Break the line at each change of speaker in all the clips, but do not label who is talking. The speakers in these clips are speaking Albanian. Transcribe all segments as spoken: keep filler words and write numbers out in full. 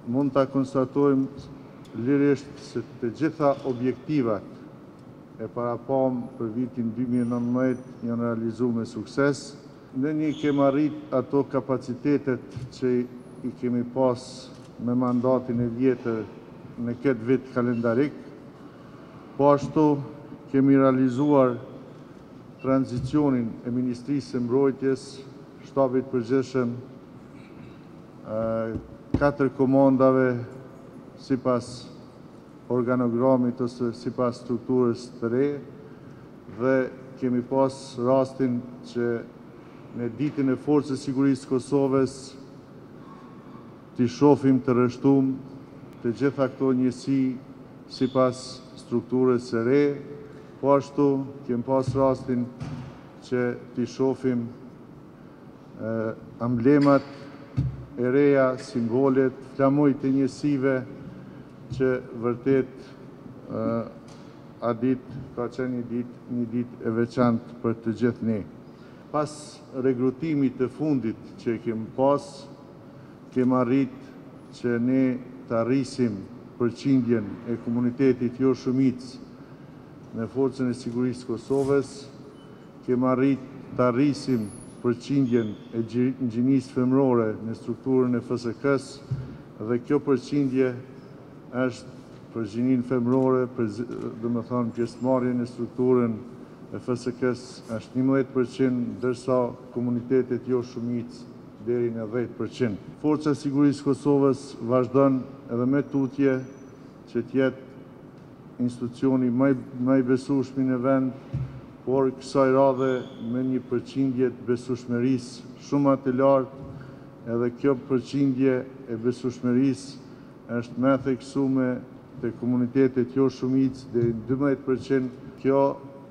mund ta konstatojmë lirisht se të gjitha objektivat e parapam për vitin dy mijë e nëntëmbëdhjetë janë realizuar me sukses. Ne një kemi arrit ato kapacitetet që i kemi pas me mandatin e vjetër në këtë vit kalendarik, po ashtu kemi realizuar tranzicionin e Ministrisë së Mbrojtjes, shtabit përgjithshëm, katër komandave sipas organogramit ose sipas strukturës të re, dhe kemi pas rastin që në ditën e Forcës së Sigurisë Kosovës t'i shohim të rreshtuar të gjitha këto njësi sipas strukturës së re, po ashtu kemi pas rastin që t'i shohim amblemat e reja, simbolet, flamujt e njësive që vërtet a ditë ka qenë një ditë një ditë e veçantë për të gjithë ne. Pas regrutimit të fundit që kemi pas, kemi arrit që ne të arrisim përqindjen e komunitetit jo shumicë në Forcën e Sigurisë Kosovës, kemi arrit të arrisim përqindjen e gjininë femërore në strukturën e F S K-s, dhe kjo përqindje është për gjininë femërore, dhe më thonë pjesëmarrje në strukturën e F S K-s është njëmbëdhjetë përqind, ndërsa komunitetet jo shumicë deri në dhjetë përqind. Forca e Sigurisë Kosovës vazhdon edhe me tutje që t'jetë institucioni më i besueshëm në vend, por kësaj radhe me një përqindje të besueshmërisë shumë të lartë, edhe kjo përqindje e besueshmërisë është më e theksuar te komunitetet jo shumicë deri në dymbëdhjetë përqind. Kjo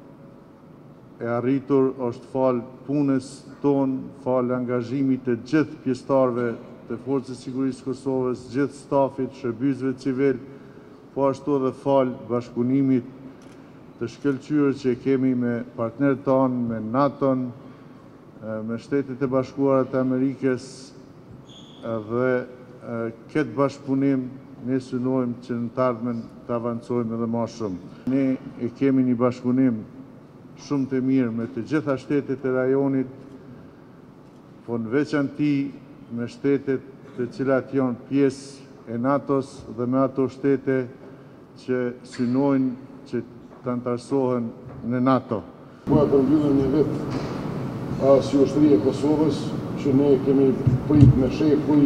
e arritur është fal punës tonë, fal angazhimit të gjithë pjesëtarëve të Forcës së Sigurisë Kosovës, gjithë stafit, shërbëtorëve civil, po ashtu edhe fal bashkëpunimit të shkëlqyer që kemi me partnerët tanë, me NATO-n, me Shtetet e Bashkuara të Amerikës, dhe këtë bashkëpunim ne synojmë që në të ardhmen të avancojmë edhe më shumë. Ne e kemi një bashkëpunim shumë të mirë me të gjitha shtetet e rajonit, po në veçanti me shtetet të cilat janë pjesë e NATO-s dhe me ato shtete që synojnë që të antarësohen në NATO.
Po e përmbyllëm një vit si ushtri e Kosovës, që ne kemi prit me shefull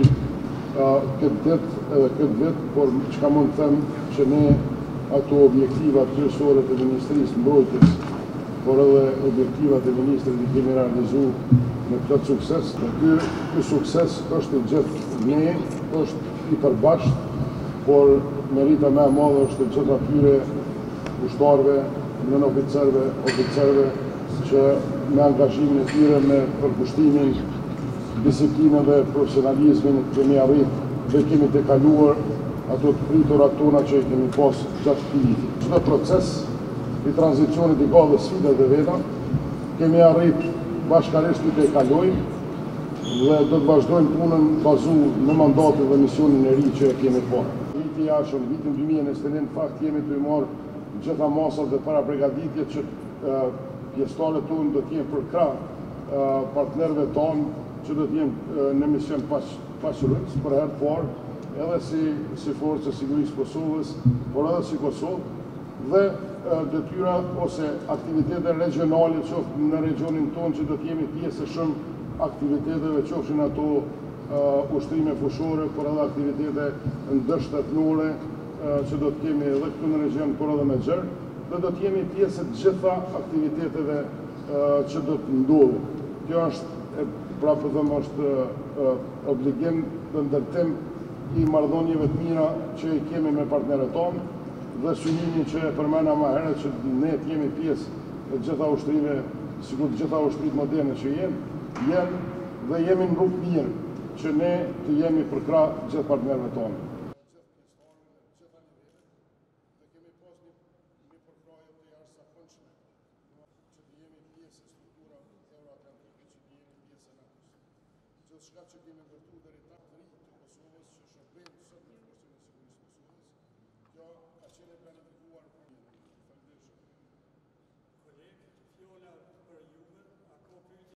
këtë dit edhe këtë vit, por që ka mund të them që ne ato objektivat kryesore të Ministrisë Mbrojtjes, por edhe objektivat e Ministrit i kemi realizu me plot sukses. Dhe ky sukses është i gjithë ne, është i përbashkët, por merita më e madhe është të gjithë atyre ushtarëve, nën oficerëve, oficerëve që me angazhimin e tyre, me përkushtimin, disiplinën dhe profesionalizmin kemi arrit dhe kemi të kaluar ato të priturat tona që i kemi pas gjatë këtij viti. Çdo proces i tranzicionit i ka dhe sfidat e veta, kemi arrit bashkërisht të e kalojmë dhe do të vazhdojmë punën bazuar në mandatin dhe misionin e ri që e kemi parë. Viti i jashtëm, vitin dy mijë e njëzet e një, në fakt jemi të marrë gjitha masat dhe para përgatitjet që pjesëtarët tonë do t'jenë për krah partnerëve tonë që do t'jenë në mision paqërrëts për herë të parë, edhe si, si Forca e Sigurisë Kosovës, por edhe si Kosovë, dhe detyra ose aktivitete regionale qoftë në regionin tonë që do t'jemi pjesë e shumë aktiviteteve, qofshin ato uh, ushtrime fushore, por edhe aktivitete ndërshtatnore uh, që do t'kemi edhe këtu në region, por edhe me gjerë, dhe do t'jemi pjesë të gjitha aktiviteteve uh, që do të ndodhin. Kjo është, e, pra po them, është uh, obligim dhe ndërtim i marrëdhënieve të mira që i kemi me partnerët tonë, dhe synimin që e përmena më herët që ne t'jemi pjesë e gjitha ushtrive, sikur të gjitha ushtrit moderne që jenë, jenë dhe jemi në rrugë mirë që ne të jemi për krah gjithë partnerëve tonë. Shka që kemi vërtu dhe rritat të rritë të Kosovës që shërbejnë sot në forcën e sigurisë të Kosovës. Kjo ka qenë planifikimi